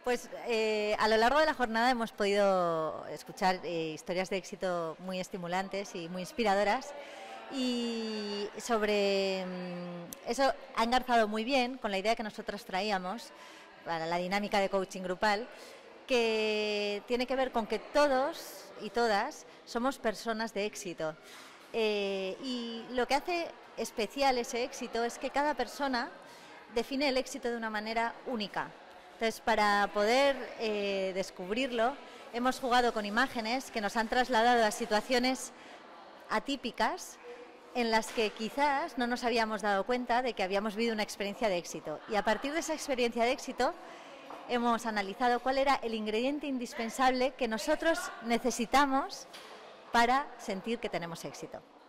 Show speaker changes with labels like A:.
A: Pues a lo largo de la jornada hemos podido escuchar historias de éxito muy estimulantes y muy inspiradoras, y sobre eso ha engarzado muy bien con la idea que nosotros traíamos para la dinámica de coaching grupal, que tiene que ver con que todos y todas somos personas de éxito, y lo que hace especial ese éxito es que cada persona define el éxito de una manera única. Entonces, para poder descubrirlo, hemos jugado con imágenes que nos han trasladado a situaciones atípicas en las que quizás no nos habíamos dado cuenta de que habíamos vivido una experiencia de éxito. Y a partir de esa experiencia de éxito hemos analizado cuál era el ingrediente indispensable que nosotros necesitamos para sentir que tenemos éxito.